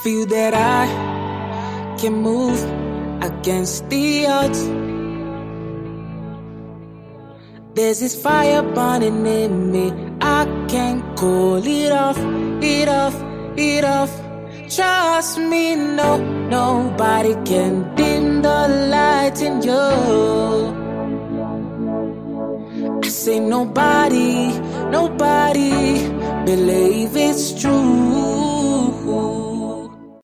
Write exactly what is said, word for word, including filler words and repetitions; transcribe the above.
feel that I can move against the odds. There's this fire burning in me, I can't call it off, it off, it off. Trust me, no, nobody can dim the light in you. I say nobody, nobody, believe it's true.